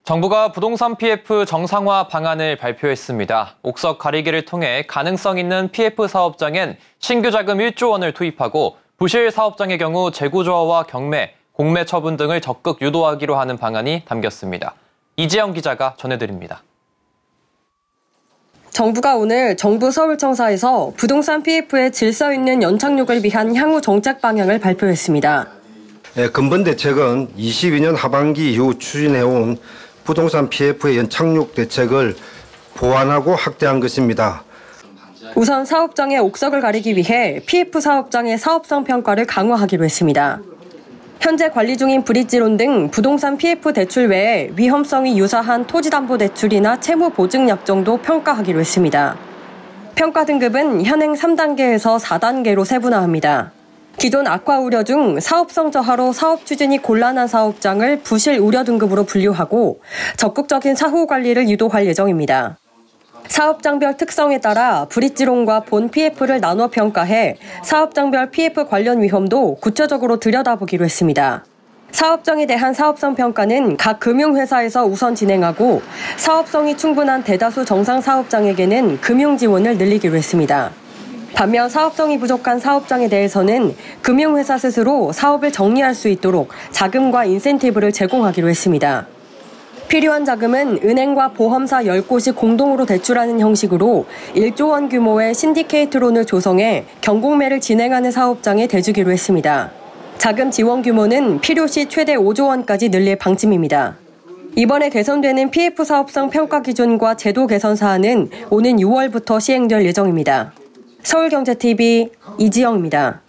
정부가 부동산 PF 정상화 방안을 발표했습니다. 옥석 가리기를 통해 가능성 있는 PF 사업장엔 신규 자금 1조 원을 투입하고 부실 사업장의 경우 재고조화와 경매, 공매 처분 등을 적극 유도하기로 하는 방안이 담겼습니다. 이지영 기자가 전해드립니다. 정부가 오늘 정부 서울청사에서 부동산 PF의 질서 있는 연착륙을 위한 향후 정책 방향을 발표했습니다. 근본 대책은 22년 하반기 이후 추진해온 부동산 PF의 연착륙 대책을 보완하고 확대한 것입니다. 우선 사업장의 옥석을 가리기 위해 PF 사업장의 사업성 평가를 강화하기로 했습니다. 현재 관리 중인 브릿지론 등 부동산 PF 대출 외에 위험성이 유사한 토지담보대출이나 채무보증약정도 평가하기로 했습니다. 평가 등급은 현행 3단계에서 4단계로 세분화합니다. 기존 악화 우려 중 사업성 저하로 사업 추진이 곤란한 사업장을 부실 우려 등급으로 분류하고 적극적인 사후 관리를 유도할 예정입니다. 사업장별 특성에 따라 브릿지론과 본 PF를 나눠 평가해 사업장별 PF 관련 위험도 구체적으로 들여다보기로 했습니다. 사업장에 대한 사업성 평가는 각 금융회사에서 우선 진행하고 사업성이 충분한 대다수 정상 사업장에게는 금융 지원을 늘리기로 했습니다. 반면 사업성이 부족한 사업장에 대해서는 금융회사 스스로 사업을 정리할 수 있도록 자금과 인센티브를 제공하기로 했습니다. 필요한 자금은 은행과 보험사 10곳이 공동으로 대출하는 형식으로 1조 원 규모의 신디케이트론을 조성해 경공매를 진행하는 사업장에 대주기로 했습니다. 자금 지원 규모는 필요시 최대 5조 원까지 늘릴 방침입니다. 이번에 개선되는 PF 사업성 평가 기준과 제도 개선 사안은 오는 6월부터 시행될 예정입니다. 서울경제TV 이지영입니다.